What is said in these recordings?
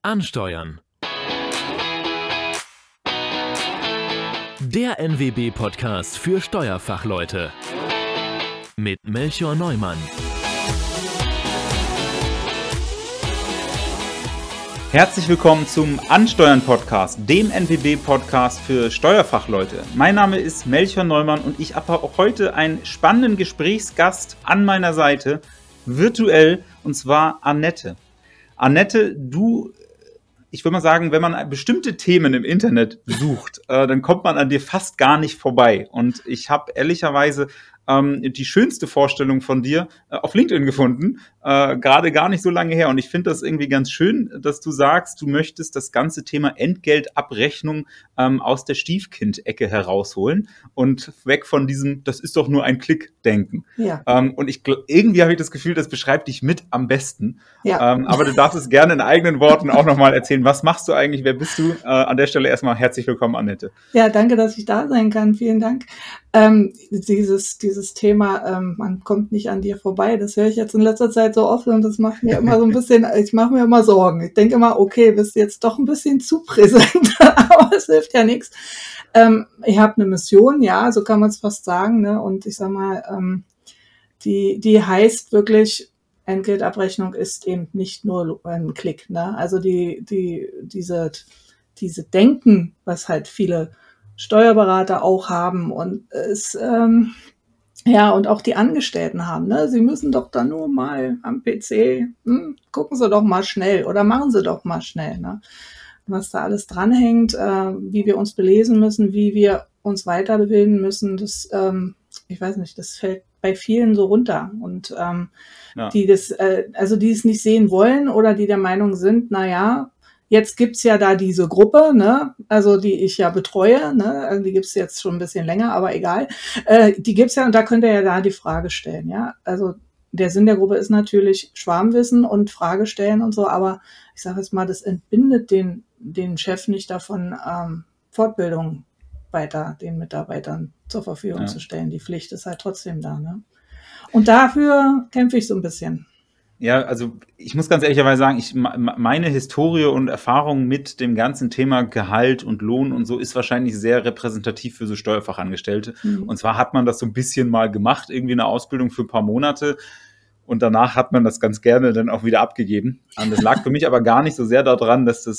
Ansteuern. Der NWB-Podcast für Steuerfachleute mit Melchior Neumann. Herzlich willkommen zum Ansteuern-Podcast, dem NWB-Podcast für Steuerfachleute. Mein Name ist Melchior Neumann und ich habe auch heute einen spannenden Gesprächsgast an meiner Seite, virtuell, und zwar Annette. Annette, ich würde mal sagen, wenn man bestimmte Themen im Internet sucht, dann kommt man an dir fast gar nicht vorbei. Und ich habe ehrlicherweise die schönste Vorstellung von dir auf LinkedIn gefunden, gerade gar nicht so lange her. Und ich finde das irgendwie ganz schön, dass du sagst, du möchtest das ganze Thema Entgeltabrechnung aus der Stiefkind-Ecke herausholen und weg von diesem, das ist doch nur ein Klick-Denken. Ja. Und irgendwie habe ich das Gefühl, das beschreibt dich mit am besten. Ja. Aber du darfst es gerne in eigenen Worten auch nochmal erzählen. Was machst du eigentlich? Wer bist du? An der Stelle erstmal herzlich willkommen, Annette. Ja, danke, dass ich da sein kann. Vielen Dank. Dieses Thema, man kommt nicht an dir vorbei, das höre ich jetzt in letzter Zeit so oft und das macht mir immer so ein bisschen, ich mache mir immer Sorgen. Ich denke immer, okay, bist jetzt doch ein bisschen zu präsent, aber es hilft ja nichts. Ich habe eine Mission, ja, so kann man es fast sagen, ne? Und ich sag mal, die heißt wirklich, Entgeltabrechnung ist eben nicht nur ein Klick, ne? Also diese Denken, was halt viele Steuerberater auch haben und und auch die Angestellten haben, ne? Sie müssen doch da nur mal am PC, gucken Sie doch mal schnell oder machen Sie doch mal schnell, ne? Was da alles dranhängt, wie wir uns belesen müssen, wie wir uns weiterbilden müssen, das, ich weiß nicht, das fällt bei vielen so runter und die es nicht sehen wollen oder die der Meinung sind, jetzt gibt's ja da diese Gruppe, ne, also die ich ja betreue, ne, also die gibt's jetzt schon ein bisschen länger, aber egal. Die gibt's ja und da könnt ihr ja da die Frage stellen, ja. Also der Sinn der Gruppe ist natürlich Schwarmwissen und Frage stellen und so, aber ich sage jetzt mal, das entbindet den Chef nicht davon, Fortbildung weiter den Mitarbeitern zur Verfügung zu stellen. Die Pflicht ist halt trotzdem da, ne. Und dafür kämpfe ich so ein bisschen. Ja, also ich muss ganz ehrlicherweise sagen, meine Historie und Erfahrung mit dem ganzen Thema Gehalt und Lohn und so ist wahrscheinlich sehr repräsentativ für so Steuerfachangestellte. Und zwar hat man das so ein bisschen mal gemacht, irgendwie eine Ausbildung für ein paar Monate und danach hat man das ganz gerne dann auch wieder abgegeben. Und das lag für mich aber gar nicht so sehr daran, dass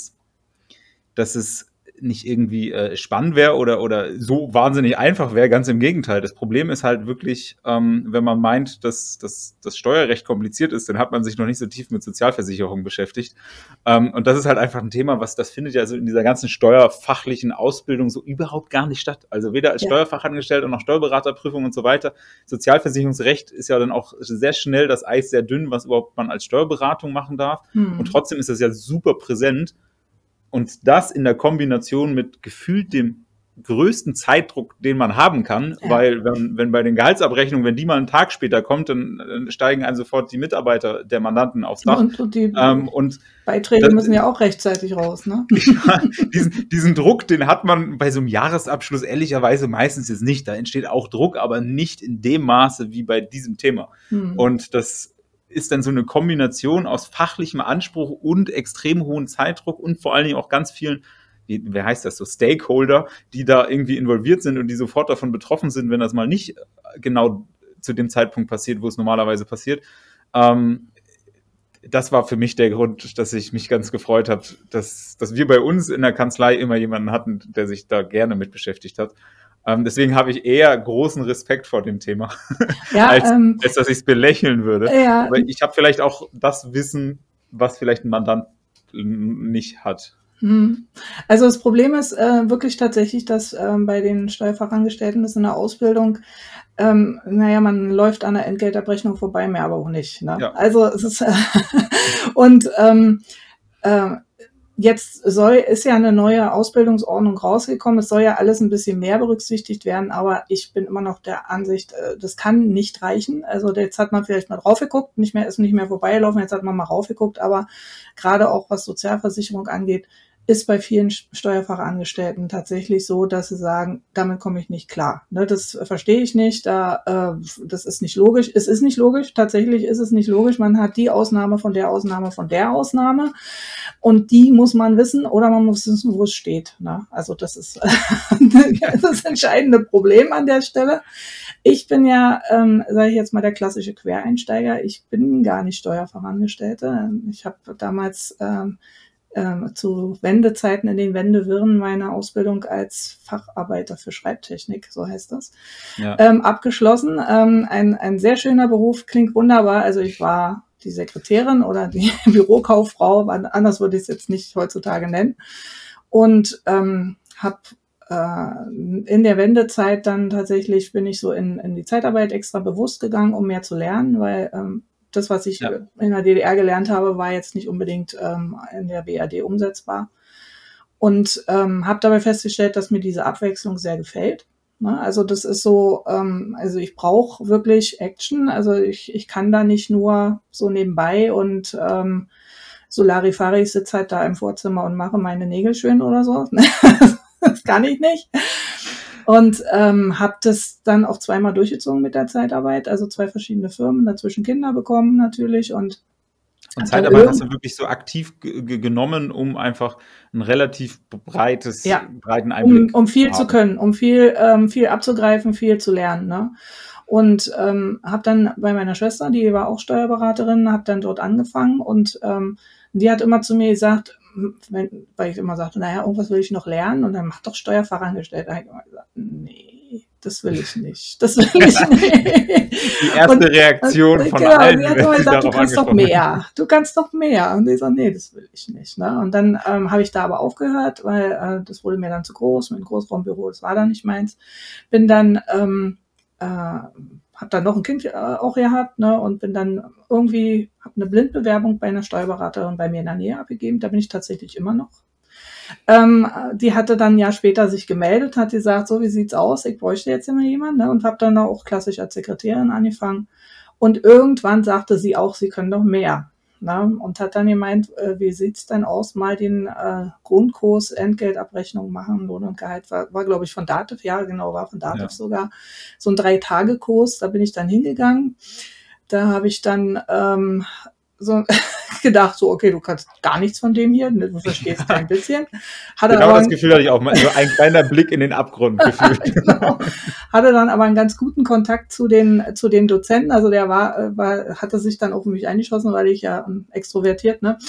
es nicht irgendwie spannend wäre oder so wahnsinnig einfach wäre, ganz im Gegenteil. Das Problem ist halt wirklich, wenn man meint, dass das Steuerrecht kompliziert ist, dann hat man sich noch nicht so tief mit Sozialversicherung beschäftigt. Und das ist halt einfach ein Thema, das findet ja so in dieser ganzen steuerfachlichen Ausbildung so überhaupt gar nicht statt. Also weder als Steuerfachangestellter noch Steuerberaterprüfung und so weiter. Sozialversicherungsrecht ist ja dann auch sehr schnell das Eis sehr dünn, was überhaupt man als Steuerberatung machen darf. Und trotzdem ist das ja super präsent. Und das in der Kombination mit gefühlt dem größten Zeitdruck, den man haben kann, weil wenn bei den Gehaltsabrechnungen, wenn die mal einen Tag später kommt, dann steigen einem sofort die Mitarbeiter der Mandanten aufs Dach. Und die Beiträge müssen ja auch rechtzeitig raus, ne? Ja, diesen Druck, den hat man bei so einem Jahresabschluss ehrlicherweise meistens jetzt nicht. Da entsteht auch Druck, aber nicht in dem Maße wie bei diesem Thema. Und das ist dann so eine Kombination aus fachlichem Anspruch und extrem hohem Zeitdruck und vor allen Dingen auch ganz vielen, wer heißt das so, Stakeholder, die da irgendwie involviert sind und die sofort davon betroffen sind, wenn das mal nicht genau zu dem Zeitpunkt passiert, wo es normalerweise passiert. Das war für mich der Grund, dass ich mich ganz gefreut habe, dass wir bei uns in der Kanzlei immer jemanden hatten, der sich da gerne mit beschäftigt hat. Deswegen habe ich eher großen Respekt vor dem Thema, als dass ich es belächeln würde. Ja. Aber ich habe vielleicht auch das Wissen, was vielleicht ein Mandant nicht hat. Also das Problem ist wirklich tatsächlich, dass bei den Steuerfachangestellten das in der Ausbildung, man läuft an der Entgeltabrechnung vorbei, mehr aber auch nicht. Ne? Ja. Also es ist jetzt ist ja eine neue Ausbildungsordnung rausgekommen. Es soll ja alles ein bisschen mehr berücksichtigt werden, aber ich bin immer noch der Ansicht, das kann nicht reichen. Also jetzt hat man vielleicht mal drauf geguckt, ist nicht mehr vorbeigelaufen, jetzt hat man mal raufgeguckt, aber gerade auch was Sozialversicherung angeht, ist bei vielen Steuerfachangestellten tatsächlich so, dass sie sagen, damit komme ich nicht klar. Ne, das verstehe ich nicht, das ist nicht logisch. Es ist nicht logisch, tatsächlich ist es nicht logisch. Man hat die Ausnahme von der Ausnahme von der Ausnahme und die muss man wissen oder man muss wissen, wo es steht. Ne? Also das ist das entscheidende Problem an der Stelle. Ich bin ja, sage ich jetzt mal, der klassische Quereinsteiger. Ich bin gar nicht Steuerfachangestellte. Ich habe damals zu Wendezeiten in den Wendewirren meine Ausbildung als Facharbeiter für Schreibtechnik, so heißt das, abgeschlossen. Ein sehr schöner Beruf, klingt wunderbar. Also ich war die Sekretärin oder die Bürokauffrau, anders würde ich es jetzt nicht heutzutage nennen. Und habe in der Wendezeit dann tatsächlich bin ich so in die Zeitarbeit extra bewusst gegangen, um mehr zu lernen, weil das, was ich in der DDR gelernt habe, war jetzt nicht unbedingt in der BRD umsetzbar. Und habe dabei festgestellt, dass mir diese Abwechslung sehr gefällt. Ne? Also das ist so, also ich brauche wirklich Action. Also ich kann da nicht nur so nebenbei und so Larifari, ich sitze halt da im Vorzimmer und mache meine Nägel schön oder so. Das kann ich nicht. Und habe das dann auch zweimal durchgezogen mit der Zeitarbeit, also 2 verschiedene Firmen, dazwischen Kinder bekommen natürlich. Und Zeitarbeit hast du wirklich so aktiv genommen, um einfach ein relativ breiten Einblick um viel zu können, um viel abzugreifen, viel zu lernen. Ne? Und habe dann bei meiner Schwester, die war auch Steuerberaterin, habe dann dort angefangen und die hat immer zu mir gesagt, weil ich immer sagte, naja, irgendwas will ich noch lernen und dann mach doch Steuerfachangestellte. Da habe ich immer gesagt, nee, das will ich nicht. Das will ich nicht. Die erste Reaktion von allen. Die hat immer gesagt, du kannst doch mehr. Du kannst doch mehr. Und ich sage, nee, das will ich nicht. Ne? Und dann habe ich da aber aufgehört, weil das wurde mir dann zu groß, mit dem Großraumbüro, das war dann nicht meins. Bin dann habe dann noch ein Kind auch gehabt, ne, und bin dann irgendwie, habe eine Blindbewerbung bei einer Steuerberaterin bei mir in der Nähe abgegeben, da bin ich tatsächlich immer noch. Die hatte dann ein Jahr später sich gemeldet, hat gesagt, so, wie sieht's aus, ich bräuchte jetzt immer jemanden, ne, und habe dann auch klassisch als Sekretärin angefangen. Und irgendwann sagte sie auch, sie können doch mehr. Ne, und hat dann gemeint, wie sieht's denn aus, mal den Grundkurs Entgeltabrechnung machen, Lohn und Gehalt, war glaube ich von Dativ, ja genau, war von Dativ sogar, so ein 3-Tage-Kurs, da bin ich dann hingegangen, da habe ich dann so gedacht, so okay, du kannst gar nichts von dem hier, du verstehst kein bisschen. Genau das Gefühl hatte ich auch, so ein kleiner Blick in den Abgrund gefühlt. Genau. Hatte dann aber einen ganz guten Kontakt zu den Dozenten, also der hatte sich dann auf mich eingeschossen, weil ich ja extrovertiert, ne?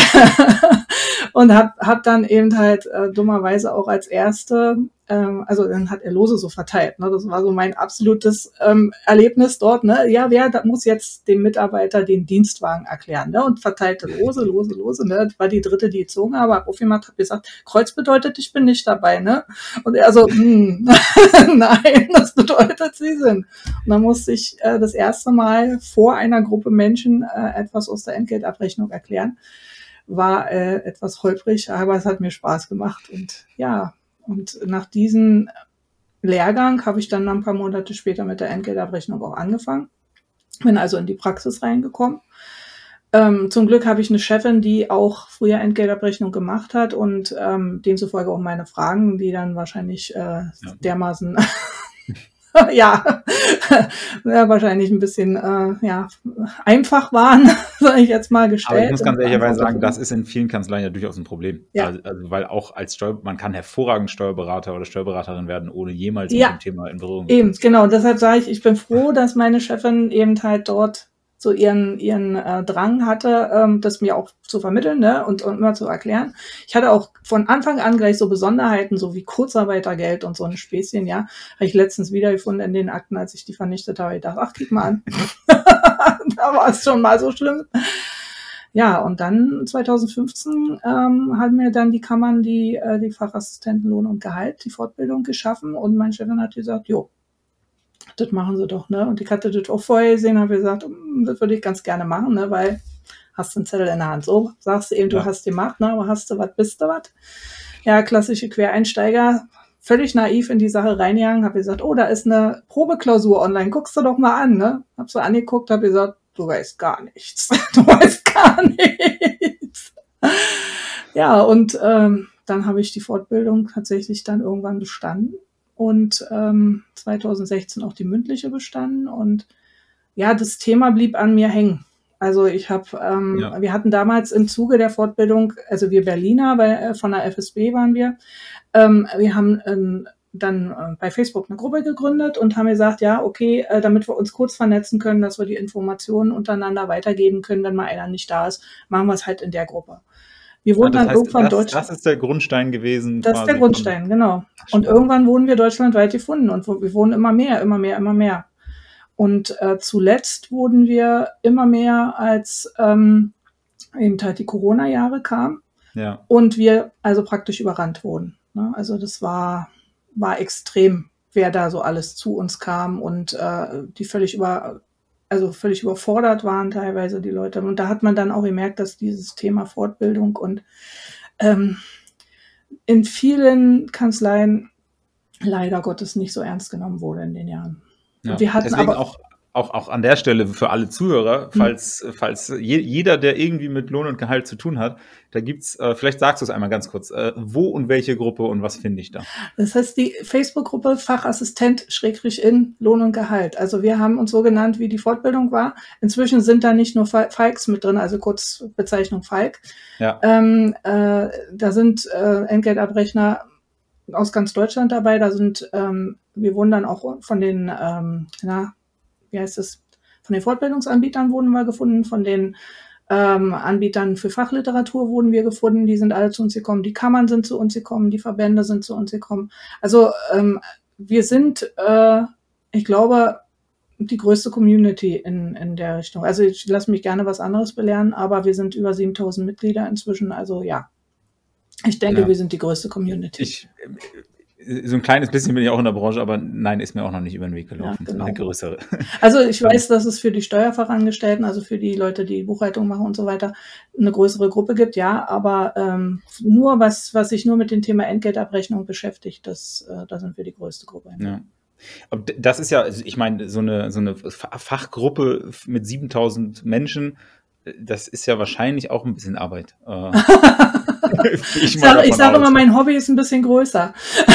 Und hab dann eben halt dummerweise auch als Erste, also dann hat er Lose so verteilt, ne? Das war so mein absolutes Erlebnis dort, ne? Ja, wer muss jetzt dem Mitarbeiter den Dienstwagen erklären, ne? Und verteilte Lose, ne? Das war die dritte, die gezogen habe, hab aufgemacht, hab gesagt, Kreuz bedeutet, ich bin nicht dabei, ne? Und er so, nein, das bedeutet, Sie sind. Und dann musste ich das erste Mal vor einer Gruppe Menschen etwas aus der Entgeltabrechnung erklären. War etwas holprig, aber es hat mir Spaß gemacht. Und ja, und nach diesem Lehrgang habe ich dann ein paar Monate später mit der Entgeltabrechnung auch angefangen. Bin also in die Praxis reingekommen. Zum Glück habe ich eine Chefin, die auch früher Entgeltabrechnung gemacht hat und demzufolge auch meine Fragen, die dann wahrscheinlich dermaßen ja, wahrscheinlich ein bisschen einfach waren, sage ich jetzt mal, gestellt. Aber ich muss ganz ehrlicherweise sagen, das ist in vielen Kanzleien ja durchaus ein Problem. Ja. Also weil auch als man kann hervorragend Steuerberater oder Steuerberaterin werden, ohne jemals mit dem Thema in Berührung zu kommen. Eben, genau. Deshalb sage ich bin froh, dass meine Chefin eben halt dort so ihren Drang hatte, das mir auch zu vermitteln, ne, und immer zu erklären. Ich hatte auch von Anfang an gleich so Besonderheiten, so wie Kurzarbeitergeld und so ein Späßchen, ja. Habe ich letztens wiedergefunden in den Akten, als ich die vernichtet habe. Ich dachte, ach, guck mal an. Da war es schon mal so schlimm. Ja, und dann 2015 haben mir dann die Kammern die Fachassistenten Lohn und Gehalt, die Fortbildung geschaffen und mein Chefin hat gesagt, jo, das machen sie doch, ne? Und ich hatte das auch vorher gesehen, habe gesagt, das würde ich ganz gerne machen, ne? Weil hast du einen Zettel in der Hand. So sagst du eben, du hast gemacht, ne? Aber hast du was, bist du was? Ja, klassische Quereinsteiger, völlig naiv in die Sache reingegangen, habe gesagt, oh, da ist eine Probeklausur online, guckst du doch mal an, ne? Hab so angeguckt, habe gesagt, du weißt gar nichts. Du weißt gar nichts. Ja, und dann habe ich die Fortbildung tatsächlich dann irgendwann bestanden und 2016 auch die mündliche bestanden. Und ja, das Thema blieb an mir hängen. Also wir hatten damals im Zuge der Fortbildung, also wir Berliner, von der FSB waren wir, wir haben dann bei Facebook eine Gruppe gegründet und haben gesagt, ja, okay, damit wir uns kurz vernetzen können, dass wir die Informationen untereinander weitergeben können, wenn mal einer nicht da ist, machen wir es halt in der Gruppe. Wir wurden dann irgendwann das ist der Grundstein gewesen. Das ist der Grundstein, genau. Und irgendwann wurden wir deutschlandweit gefunden und wir wurden immer mehr. Und zuletzt wurden wir immer mehr, als eben halt die Corona-Jahre kamen und wir also praktisch überrannt wurden. Ne? Also das war extrem, wer da so alles zu uns kam und die völlig überfordert waren teilweise die Leute. Und da hat man dann auch gemerkt, dass dieses Thema Fortbildung und in vielen Kanzleien leider Gottes nicht so ernst genommen wurde in den Jahren. Ja, wir hatten deswegen aber auch an der Stelle für alle Zuhörer, falls jeder, der irgendwie mit Lohn und Gehalt zu tun hat, da gibt's, vielleicht sagst du es einmal ganz kurz, wo und welche Gruppe und was finde ich da? Das heißt die Facebook-Gruppe Fachassistent/in Lohn und Gehalt. Also wir haben uns so genannt, wie die Fortbildung war. Inzwischen sind da nicht nur Falks mit drin, also Kurzbezeichnung Falk. Ja. Da sind Entgeltabrechner aus ganz Deutschland dabei. Da sind, wir wurden dann auch von den, von den Fortbildungsanbietern wurden wir gefunden, von den Anbietern für Fachliteratur wurden wir gefunden, die sind alle zu uns gekommen, die Kammern sind zu uns gekommen, die Verbände sind zu uns gekommen. Also wir sind, ich glaube, die größte Community in der Richtung. Also ich lasse mich gerne was anderes belehren, aber wir sind über 7.000 Mitglieder inzwischen, also ja. Ich denke, wir sind die größte Community. So ein kleines bisschen bin ich auch in der Branche, aber nein, ist mir auch noch nicht über den Weg gelaufen. Ja, genau. Eine größere. Also ich weiß, dass es für die Steuerfachangestellten, also für die Leute, die Buchhaltung machen und so weiter, eine größere Gruppe gibt, ja, aber nur was sich nur mit dem Thema Entgeltabrechnung beschäftigt, da sind wir die größte Gruppe. Ja. Aber das ist ja, ich meine, so eine Fachgruppe mit 7.000 Menschen, das ist ja wahrscheinlich auch ein bisschen Arbeit. Ich sage immer, mein Hobby ist ein bisschen größer.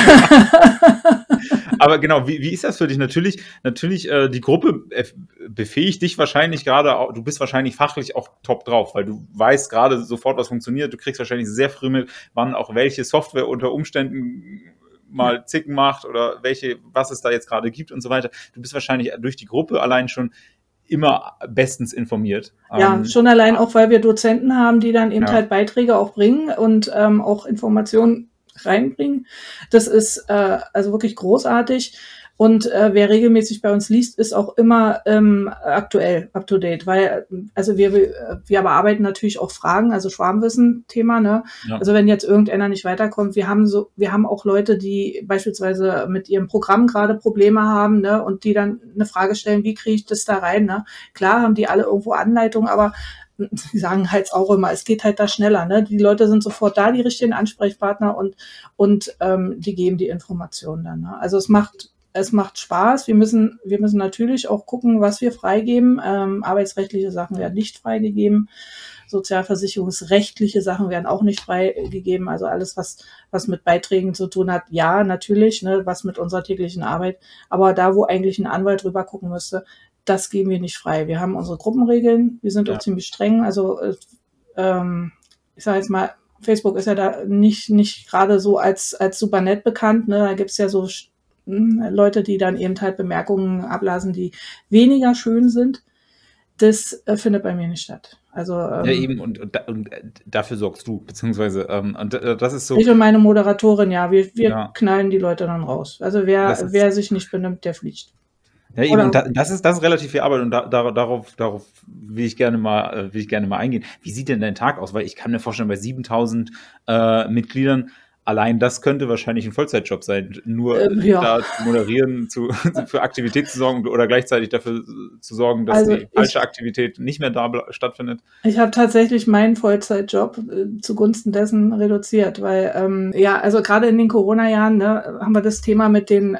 Aber genau, wie ist das für dich? Natürlich, die Gruppe befähigt dich wahrscheinlich gerade, du bist wahrscheinlich fachlich auch top drauf, weil du weißt gerade sofort, was funktioniert. Du kriegst wahrscheinlich sehr früh mit, wann auch welche Software unter Umständen mal Zicken macht oder was es da jetzt gerade gibt und so weiter. Du bist wahrscheinlich durch die Gruppe allein schon immer bestens informiert. Ja, schon allein auch, weil wir Dozenten haben, die dann eben halt Beiträge auch bringen und auch Informationen reinbringen. Das ist also wirklich großartig. Und wer regelmäßig bei uns liest, ist auch immer aktuell, up to date, weil also wir bearbeiten natürlich auch Fragen, also Schwarmwissen-Thema, ne? Ja. Also wenn jetzt irgendeiner nicht weiterkommt, wir haben auch Leute, die beispielsweise mit ihrem Programm gerade Probleme haben, ne? Und die dann eine Frage stellen, wie kriege ich das da rein, ne? Klar haben die alle irgendwo Anleitungen, aber die sagen halt auch immer, es geht halt da schneller, ne? Die Leute sind sofort da, die richtigen Ansprechpartner und die geben die Informationen dann, ne? Also es macht Spaß. Wir müssen natürlich auch gucken, was wir freigeben. Arbeitsrechtliche Sachen werden nicht freigegeben. Sozialversicherungsrechtliche Sachen werden auch nicht freigegeben. Also alles, was mit Beiträgen zu tun hat, ja, natürlich, ne, was mit unserer täglichen Arbeit. Aber da, wo eigentlich ein Anwalt drüber gucken müsste, das geben wir nicht frei. Wir haben unsere Gruppenregeln. Wir sind auch ziemlich streng. Also, ich sage jetzt mal, Facebook ist ja da nicht gerade so als super nett bekannt, ne? Da gibt's ja so Leute, die dann eben halt Bemerkungen ablassen, die weniger schön sind. Das findet bei mir nicht statt. Also ja, eben, und dafür sorgst du, beziehungsweise und das ist so. Ich und meine Moderatorin, ja, wir knallen die Leute dann raus. Also wer sich nicht benimmt, der fliegt. Ja, eben, und das ist relativ viel Arbeit und darauf will ich gerne mal eingehen. Wie sieht denn dein Tag aus? Weil ich kann mir vorstellen, bei 7.000 Mitgliedern, allein das könnte wahrscheinlich ein Vollzeitjob sein, nur da zu moderieren, für Aktivität zu sorgen oder gleichzeitig dafür zu sorgen, dass die falsche Aktivität nicht mehr da stattfindet. Ich habe tatsächlich meinen Vollzeitjob zugunsten dessen reduziert, weil also gerade in den Corona-Jahren, ne, haben wir das Thema mit den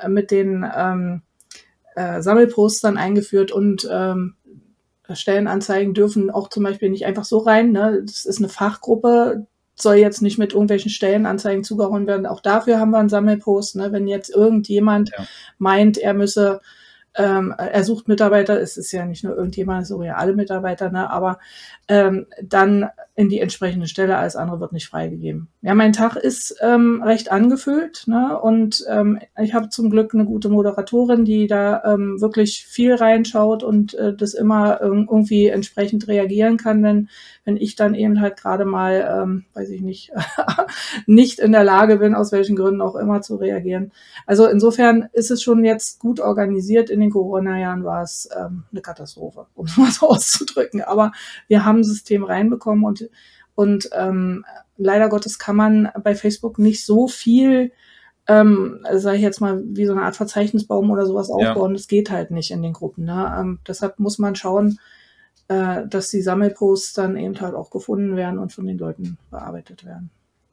Sammelpostern eingeführt und Stellenanzeigen dürfen auch zum Beispiel nicht einfach so rein, ne? Das ist eine Fachgruppe, soll jetzt nicht mit irgendwelchen Stellenanzeigen zugehauen werden. Auch dafür haben wir einen Sammelpost. Ne? Wenn jetzt irgendjemand meint, er müsse, er sucht Mitarbeiter, es ist ja nicht nur irgendjemand, es sind ja alle Mitarbeiter, ne? Aber dann in die entsprechende Stelle, alles andere wird nicht freigegeben. Ja, mein Tag ist recht angefüllt, ne? Und ich habe zum Glück eine gute Moderatorin, die da wirklich viel reinschaut und das immer irgendwie entsprechend reagieren kann, wenn ich dann eben halt gerade mal, weiß ich nicht, nicht in der Lage bin, aus welchen Gründen auch immer zu reagieren. Also insofern ist es schon jetzt gut organisiert. In den Corona-Jahren war es eine Katastrophe, um es mal so auszudrücken. Aber wir haben ein System reinbekommen und leider Gottes kann man bei Facebook nicht so viel, sage ich jetzt mal, wie so eine Art Verzeichnisbaum oder sowas aufbauen. Das geht halt nicht in den Gruppen. Ne? Deshalb muss man schauen, dass die Sammelposts dann eben halt auch gefunden werden und von den Leuten bearbeitet werden.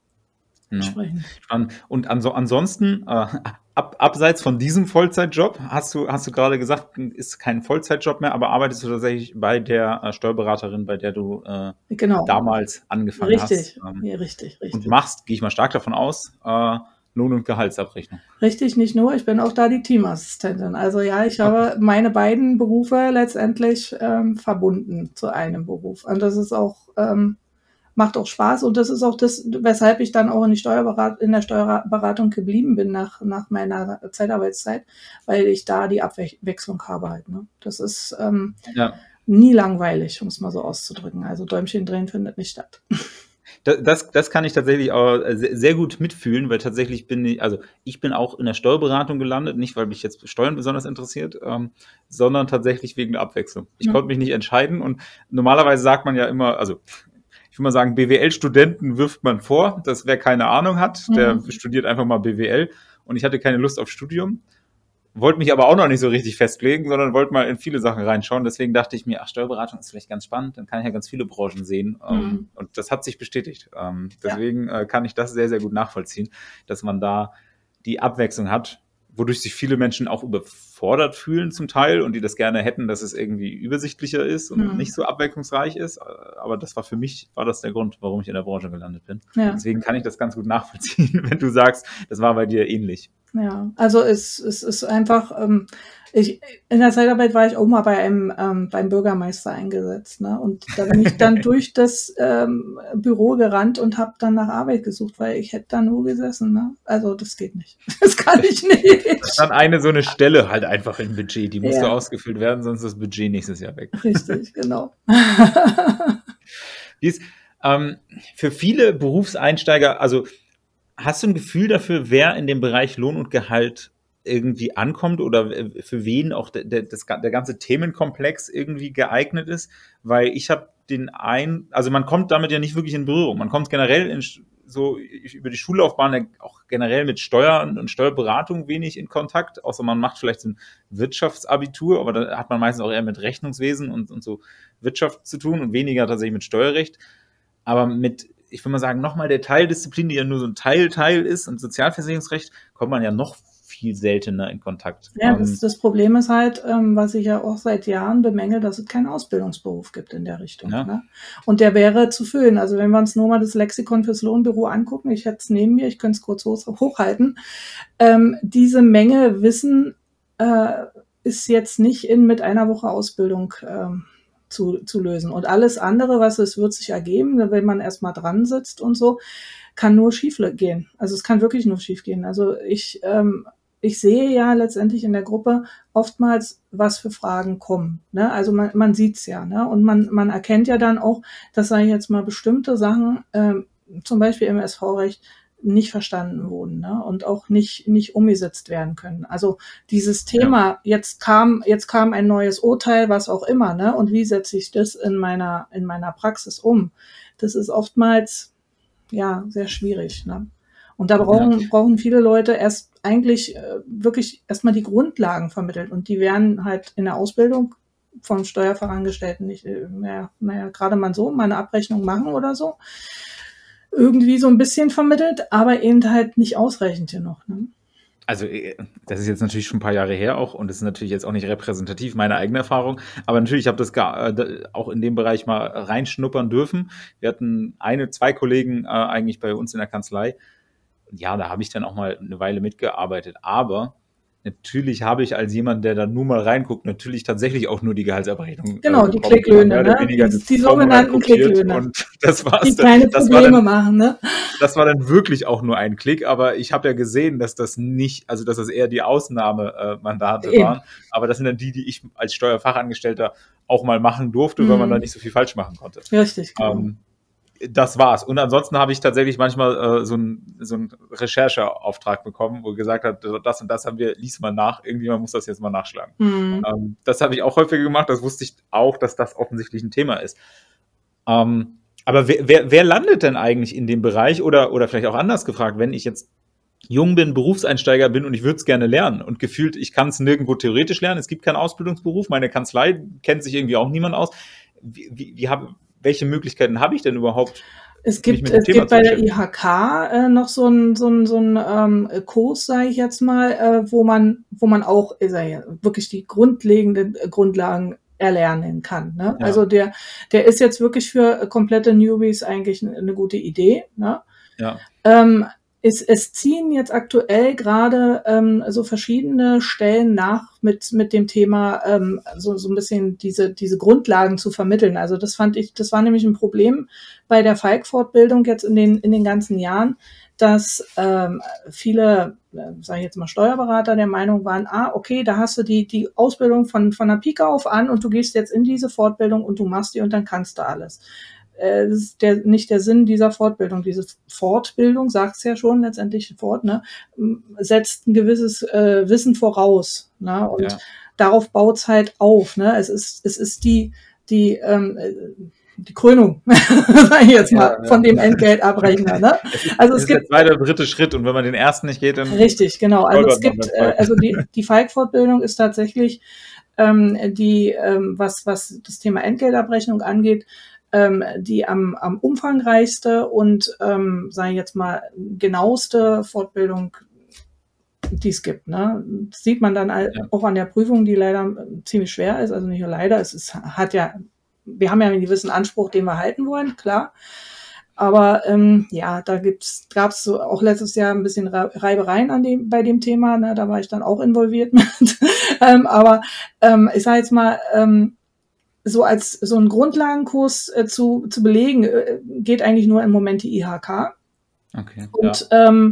Ja. Und ansonsten, abseits von diesem Vollzeitjob, hast du gerade gesagt, ist kein Vollzeitjob mehr, aber arbeitest du tatsächlich bei der Steuerberaterin, bei der du damals angefangen hast. Ja, richtig. Und machst, gehe ich mal stark davon aus, Lohn- und Gehaltsabrechnung. Richtig, nicht nur, ich bin auch da die Teamassistentin. Also ja, ich habe meine beiden Berufe letztendlich verbunden zu einem Beruf. Und das ist auch macht auch Spaß und das ist auch das, weshalb ich dann auch in der Steuerberatung geblieben bin nach meiner Zeitarbeitszeit, weil ich da die Abwechslung habe halt. Ne? Das ist nie langweilig, um es mal so auszudrücken. Also Däumchen drehen findet nicht statt. Das kann ich tatsächlich auch sehr gut mitfühlen, weil tatsächlich ich bin auch in der Steuerberatung gelandet, nicht weil mich jetzt Steuern besonders interessiert, sondern tatsächlich wegen der Abwechslung. Ich konnte mich nicht entscheiden und normalerweise sagt man ja immer, also ich würde mal sagen, BWL-Studenten wirft man vor, dass wer keine Ahnung hat, der studiert einfach mal BWL und ich hatte keine Lust auf Studium, wollte mich aber auch noch nicht so richtig festlegen, sondern wollte mal in viele Sachen reinschauen, deswegen dachte ich mir, Steuerberatung ist vielleicht ganz spannend, dann kann ich ja ganz viele Branchen sehen und das hat sich bestätigt. Deswegen kann ich das sehr, sehr gut nachvollziehen, dass man da die Abwechslung hat, wodurch sich viele Menschen auch überfordert fühlen zum Teil und die das gerne hätten, dass es irgendwie übersichtlicher ist und nicht so abwechslungsreich ist. Aber für mich war das der Grund, warum ich in der Branche gelandet bin. Ja. Deswegen kann ich das ganz gut nachvollziehen, wenn du sagst, das war bei dir ähnlich. Ja, also es ist einfach, in der Zeitarbeit war ich auch mal beim Bürgermeister eingesetzt, ne? Und da bin ich dann durch das Büro gerannt und habe dann nach Arbeit gesucht, weil ich hätte da nur gesessen, ne? Also das geht nicht. Das kann ich nicht. Dann so eine Stelle halt einfach im Budget, die musste ausgefüllt werden, sonst ist das Budget nächstes Jahr weg. Richtig, genau. Für viele Berufseinsteiger, also hast du ein Gefühl dafür, wer in dem Bereich Lohn und Gehalt irgendwie ankommt oder für wen auch der ganze Themenkomplex irgendwie geeignet ist? Weil ich habe also man kommt damit ja nicht wirklich in Berührung. Man kommt generell über die Schullaufbahn auch generell mit Steuern und Steuerberatung wenig in Kontakt, außer man macht vielleicht so ein Wirtschaftsabitur, aber da hat man meistens auch eher mit Rechnungswesen und so Wirtschaft zu tun und weniger tatsächlich mit Steuerrecht. Aber ich würde mal sagen, nochmal der Teildisziplin, die ja nur so ein Teil ist, und Sozialversicherungsrecht, kommt man ja noch viel seltener in Kontakt. Ja, das Problem ist halt, was ich ja auch seit Jahren bemängel, dass es keinen Ausbildungsberuf gibt in der Richtung. Ja. Ne? Und der wäre zu füllen. Also wenn wir uns nur mal das Lexikon fürs Lohnbüro angucken, ich hätte es neben mir, ich könnte es kurz hochhalten, diese Menge Wissen ist jetzt nicht mit einer Woche Ausbildung zu lösen. Und alles andere, wird sich ergeben, wenn man erstmal dran sitzt und so, kann nur schief gehen. Also es kann wirklich nur schief gehen. Also ich sehe ja letztendlich in der Gruppe oftmals, was für Fragen kommen. Ne? Also man sieht's ja. Ne? Und man erkennt ja dann auch, dass, sage ich jetzt mal, bestimmte Sachen, zum Beispiel im SV-Recht, nicht verstanden wurden, ne? Und auch nicht umgesetzt werden können. Also dieses Thema, jetzt kam ein neues Urteil, was auch immer, ne? Und wie setze ich das in meiner Praxis um? Das ist oftmals sehr schwierig, ne? Und da brauchen viele Leute erst eigentlich wirklich erstmal die Grundlagen vermittelt und die werden halt in der Ausbildung vom Steuerfachangestellten nicht gerade mal eine Abrechnung machen oder so. Irgendwie so ein bisschen vermittelt, aber eben halt nicht ausreichend genug. Ne? Also, das ist jetzt natürlich schon ein paar Jahre her auch und das ist natürlich jetzt auch nicht repräsentativ meine eigene Erfahrung, aber natürlich habe das auch in dem Bereich mal reinschnuppern dürfen. Wir hatten 2 Kollegen eigentlich bei uns in der Kanzlei. Ja, da habe ich dann auch mal eine Weile mitgearbeitet, aber natürlich habe ich als jemand, der da nur mal reinguckt, natürlich tatsächlich auch nur die Gehaltsabrechnung Genau, die bekommen, Klicklöhne, mehr oder ne? weniger Die sogenannten Klicklöhne. und das war's Die dann. keine Das war Probleme dann machen, ne? Das war dann wirklich auch nur ein Klick, aber ich habe ja gesehen, dass das nicht, also dass das eher die Ausnahmemandate Eben. waren. Aber das sind dann die ich als Steuerfachangestellter auch mal machen durfte, weil man da nicht so viel falsch machen konnte. Richtig, genau. Das war's. Und ansonsten habe ich tatsächlich manchmal so einen Rechercheauftrag bekommen, wo gesagt hat, das und das haben wir, lies mal nach, irgendjemand muss das jetzt mal nachschlagen. Das habe ich auch häufiger gemacht, das wusste ich auch, dass das offensichtlich ein Thema ist. Aber wer landet denn eigentlich in dem Bereich oder vielleicht auch anders gefragt, wenn ich jetzt jung bin, Berufseinsteiger bin und ich würde es gerne lernen und gefühlt, ich kann es nirgendwo theoretisch lernen, es gibt keinen Ausbildungsberuf, meine Kanzlei kennt sich irgendwie auch niemand aus. Welche Möglichkeiten habe ich denn überhaupt? Es gibt bei der IHK noch so ein Kurs, sage ich jetzt mal, wo man auch wirklich die grundlegenden Grundlagen erlernen kann. Ne? Ja. Also der ist jetzt wirklich für komplette Newbies eigentlich eine gute Idee. Ne? Ja. Es ziehen jetzt aktuell gerade so verschiedene Stellen nach mit dem Thema so ein bisschen diese Grundlagen zu vermitteln. Also das war nämlich ein Problem bei der Falk-Fortbildung jetzt in den ganzen Jahren, dass viele, sage ich jetzt mal Steuerberater, der Meinung waren, okay, da hast du die Ausbildung von der Pike auf an und du gehst jetzt in diese Fortbildung und du machst die und dann kannst du alles. Das ist nicht der Sinn dieser Fortbildung. Diese Fortbildung, sagt es ja schon letztendlich ne, setzt ein gewisses Wissen voraus. Ne, und darauf baut es halt auf. Ne. Es ist die Krönung, sag ich jetzt mal, von dem Entgeltabrechner. Ne? Also es gibt der zweite, dritte Schritt und wenn man den ersten nicht geht, dann... Richtig, genau. Also es gibt, die Falk-Fortbildung ist tatsächlich was das Thema Entgeltabrechnung angeht, die am umfangreichste und, sage ich jetzt mal, genaueste Fortbildung, die es gibt. Ne? Das sieht man dann auch an der Prüfung, die leider ziemlich schwer ist. Also nicht nur leider, wir haben ja einen gewissen Anspruch, den wir halten wollen, klar. Aber da gab es so auch letztes Jahr ein bisschen Reibereien bei dem Thema. Ne? Da war ich dann auch involviert mit. Aber ich sage jetzt mal, so als so einen Grundlagenkurs zu belegen, geht eigentlich nur im Moment die IHK. Okay. Und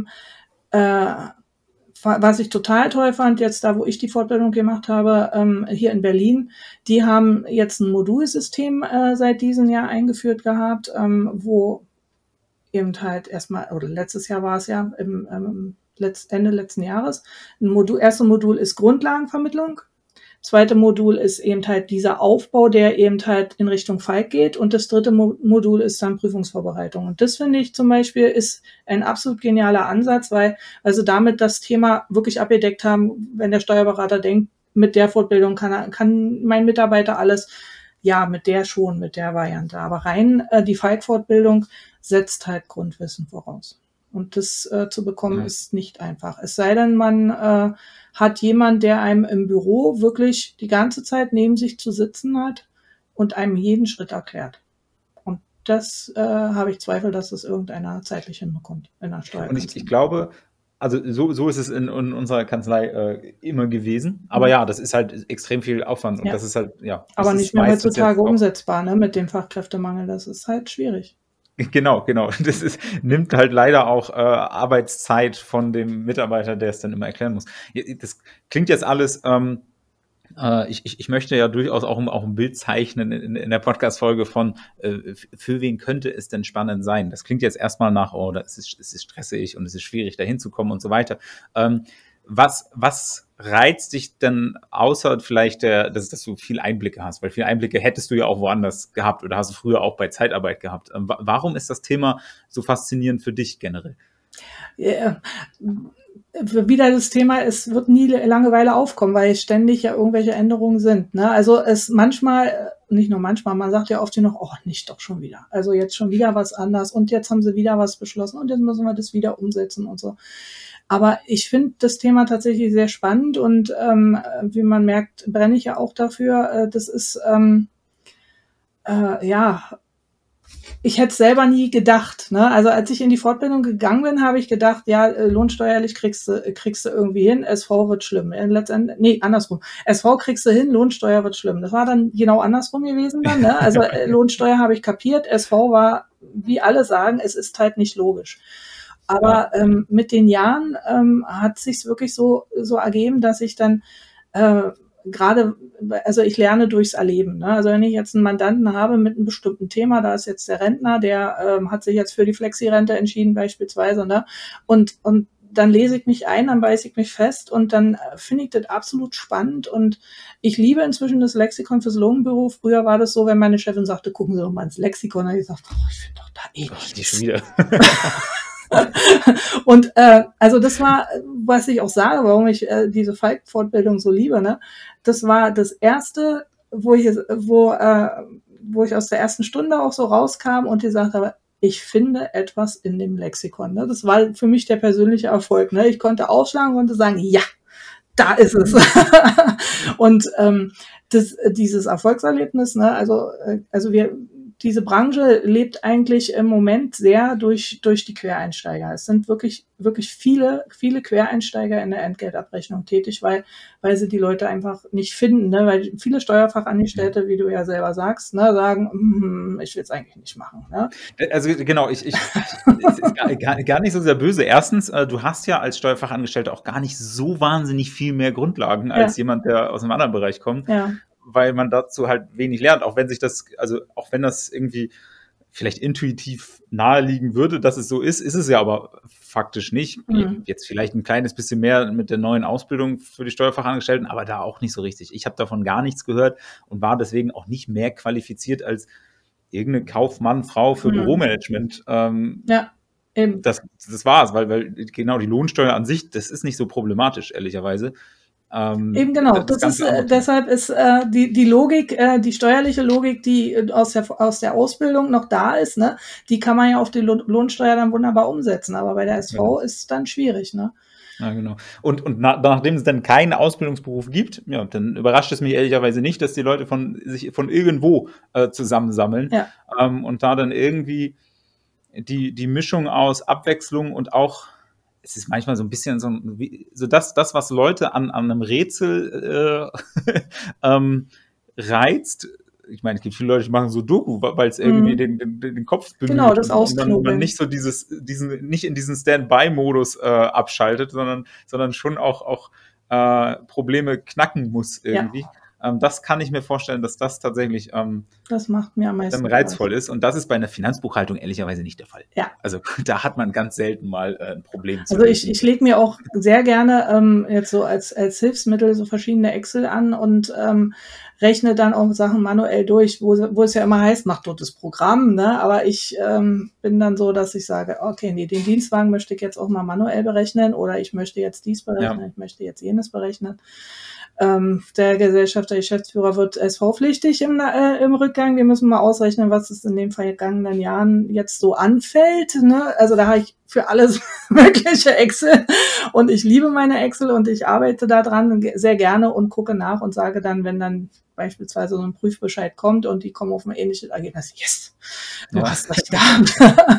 was ich total toll fand, jetzt da, wo ich die Fortbildung gemacht habe, hier in Berlin, die haben jetzt ein Modulsystem seit diesem Jahr eingeführt gehabt, wo eben halt erstmal, oder letztes Jahr war es ja, Ende letzten Jahres, erste Modul ist Grundlagenvermittlung. Zweite Modul ist eben halt dieser Aufbau, der eben halt in Richtung Falk geht. Und das dritte Modul ist dann Prüfungsvorbereitung. Und das finde ich zum Beispiel ist ein absolut genialer Ansatz, weil also damit das Thema wirklich abgedeckt haben, wenn der Steuerberater denkt, mit der Fortbildung kann mein Mitarbeiter alles, ja, mit der Variante. Aber rein die Falk-Fortbildung setzt halt Grundwissen voraus. Und das zu bekommen ist nicht einfach. Es sei denn, man hat jemand, der einem im Büro wirklich die ganze Zeit neben sich zu sitzen hat und einem jeden Schritt erklärt. Und das habe ich Zweifel, dass das irgendeiner zeitlich hinbekommt in der Steuer. Und ich glaube, also so ist es in unserer Kanzlei immer gewesen. Aber ja, das ist halt extrem viel Aufwand. Und das ist halt, ja. Aber nicht mehr heutzutage umsetzbar, ne, mit dem Fachkräftemangel. Das ist halt schwierig. Genau. Das nimmt halt leider auch Arbeitszeit von dem Mitarbeiter, der es dann immer erklären muss. Das klingt jetzt alles, ich möchte ja durchaus auch ein Bild zeichnen in der Podcast-Folge von, für wen könnte es denn spannend sein? Das klingt jetzt erstmal nach, es ist stressig und es ist schwierig, da hinzukommen und so weiter. Was reizt dich denn außer vielleicht dass du viel Einblicke hast? Weil viele Einblicke hättest du ja auch woanders gehabt oder hast du früher auch bei Zeitarbeit gehabt. Warum ist das Thema so faszinierend für dich generell? Ja, wieder das Thema, es wird nie Langeweile aufkommen, weil ständig ja irgendwelche Änderungen sind. Ne? Also nicht nur manchmal, man sagt ja oft hier noch, nicht doch schon wieder. Also jetzt schon wieder was anders und jetzt haben sie wieder was beschlossen und jetzt müssen wir das wieder umsetzen und so. Aber ich finde das Thema tatsächlich sehr spannend und wie man merkt, brenne ich ja auch dafür. Das ist, ich hätte es selber nie gedacht. Ne? Also als ich in die Fortbildung gegangen bin, habe ich gedacht, ja, lohnsteuerlich kriegst du irgendwie hin, SV wird schlimm. Letztendlich, andersrum. SV kriegst du hin, Lohnsteuer wird schlimm. Das war dann genau andersrum gewesen dann. Ne? Also Lohnsteuer habe ich kapiert, SV war, wie alle sagen, es ist halt nicht logisch. Aber mit den Jahren hat sich's wirklich so ergeben, dass ich dann gerade, also ich lerne durchs Erleben. Ne? Also wenn ich jetzt einen Mandanten habe mit einem bestimmten Thema, da ist jetzt der Rentner, der hat sich jetzt für die Flexi-Rente entschieden beispielsweise, ne? Und dann lese ich mich ein, dann beiße ich mich fest und dann finde ich das absolut spannend und ich liebe inzwischen das Lexikon fürs Lohnbüro. Früher war das so, wenn meine Chefin sagte, gucken Sie doch mal ins Lexikon, dann habe ich gesagt, ich finde doch da nichts. Die schon wieder. Und also das war, was ich auch sage, warum ich diese Falk-Fortbildung so liebe, ne? Das war das erste, wo ich aus der ersten Stunde auch so rauskam und gesagt habe, ich finde etwas in dem Lexikon. Ne? Das war für mich der persönliche Erfolg. Ne? Ich konnte aufschlagen und konnte sagen, ja, da ist es. Und dieses Erfolgserlebnis, ne? Also diese Branche lebt eigentlich im Moment sehr durch die Quereinsteiger. Es sind wirklich viele Quereinsteiger in der Entgeltabrechnung tätig, weil sie die Leute einfach nicht finden, ne? Weil viele Steuerfachangestellte, wie du ja selber sagst, ne, sagen, ich will es eigentlich nicht machen. Ne? Also genau, es ist gar nicht so sehr böse. Erstens, du hast ja als Steuerfachangestellter auch gar nicht so wahnsinnig viel mehr Grundlagen als jemand, der aus einem anderen Bereich kommt. Ja. Weil man dazu halt wenig lernt, auch wenn das irgendwie vielleicht intuitiv naheliegen würde, dass es so ist es ja aber faktisch nicht. Jetzt vielleicht ein kleines bisschen mehr mit der neuen Ausbildung für die Steuerfachangestellten, aber da auch nicht so richtig. Ich habe davon gar nichts gehört und war deswegen auch nicht mehr qualifiziert als irgendeine Kaufmann, Frau für Büromanagement. Ja. Eben. Das war's, weil genau die Lohnsteuer an sich, das ist nicht so problematisch, ehrlicherweise. Eben genau, deshalb ist die Logik, die steuerliche Logik, die aus der Ausbildung noch da ist, ne, die kann man ja auf die Lohnsteuer dann wunderbar umsetzen, aber bei der SV ist es dann schwierig, ne? Ja, genau. Und nachdem es dann keinen Ausbildungsberuf gibt, ja, dann überrascht es mich ehrlicherweise nicht, dass die Leute sich von irgendwo zusammensammeln und da dann irgendwie die Mischung aus Abwechslung und auch es ist manchmal so ein bisschen so das, was Leute an einem Rätsel reizt. Ich meine, es gibt viele Leute, die machen so Doku, weil es irgendwie den Kopf bemüht. Genau, das Ausknobeln. Und man nicht so nicht in diesen Standby-Modus abschaltet, sondern schon auch Probleme knacken muss irgendwie. Das kann ich mir vorstellen, dass das tatsächlich das macht mir am meisten reizvoll ist. Und das ist bei einer Finanzbuchhaltung ehrlicherweise nicht der Fall. Ja. Also da hat man ganz selten mal ein Problem. Also ich lege mir auch sehr gerne jetzt so als Hilfsmittel so verschiedene Excel an und rechne dann auch Sachen manuell durch, wo es ja immer heißt, mach dort das Programm, ne? Aber ich bin dann so, dass ich sage, okay, nee, den Dienstwagen möchte ich jetzt auch mal manuell berechnen oder ich möchte jetzt dies berechnen, ich möchte jetzt jenes berechnen. Der Gesellschafter, der Geschäftsführer wird SV-pflichtig im Rückgang. Wir müssen mal ausrechnen, was es in den vergangenen Jahren jetzt so anfällt. Ne? Also da habe ich für alles mögliche Excel und ich liebe meine Excel und ich arbeite da dran sehr gerne und gucke nach und sage dann, wenn dann beispielsweise so ein Prüfbescheid kommt und die kommen auf ein ähnliches Ergebnis, yes, du hast recht gehabt.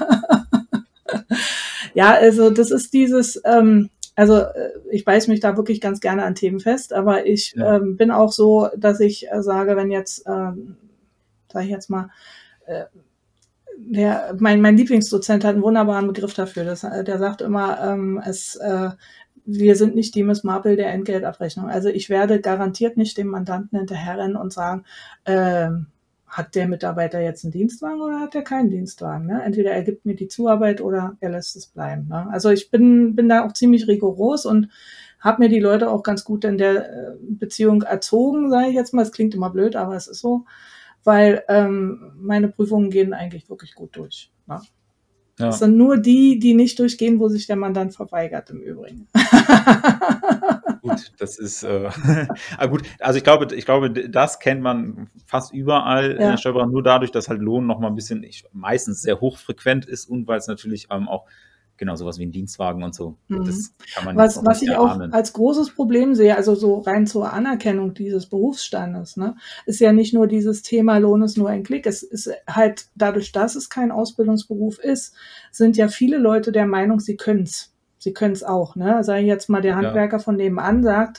Ja, also das ist dieses... Also ich beiß mich da wirklich ganz gerne an Themen fest, aber ich bin auch so, dass ich sage, wenn jetzt, sage ich jetzt mal, mein Lieblingsdozent hat einen wunderbaren Begriff dafür. Der sagt immer, wir sind nicht die Miss Marple der Entgeltabrechnung. Also ich werde garantiert nicht dem Mandanten hinterherrennen und sagen, hat der Mitarbeiter jetzt einen Dienstwagen oder hat er keinen Dienstwagen? Ne? Entweder er gibt mir die Zuarbeit oder er lässt es bleiben. Ne? Also ich bin da auch ziemlich rigoros und habe mir die Leute auch ganz gut in der Beziehung erzogen, sage ich jetzt mal. Es klingt immer blöd, aber es ist so, weil meine Prüfungen gehen eigentlich wirklich gut durch. Ne? Ja. Es sind nur die nicht durchgehen, wo sich der Mandant verweigert im Übrigen. Gut, das ist gut. Also ich glaube, das kennt man fast überall in der Steuerberatung, nur dadurch, dass halt Lohn noch mal ein bisschen meistens sehr hochfrequent ist und weil es natürlich auch genau, sowas wie ein Dienstwagen und so. Das kann man Was, jetzt noch was nicht ich auch erahnen. als großes Problem sehe, also so rein zur Anerkennung dieses Berufsstandes, ne, ist ja nicht nur dieses Thema Lohn ist nur ein Klick. Es ist halt dadurch, dass es kein Ausbildungsberuf ist, sind ja viele Leute der Meinung, sie können's. Sie können es auch, ne? Sei jetzt mal der Handwerker von nebenan, sagt